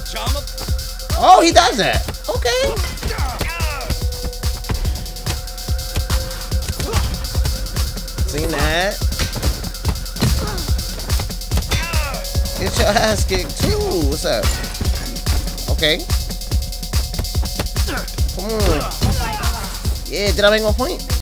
Oh, he does that. Okay. Seen that. Get your ass kicked too. What's up? Okay. Come on. Yeah, did I make my point?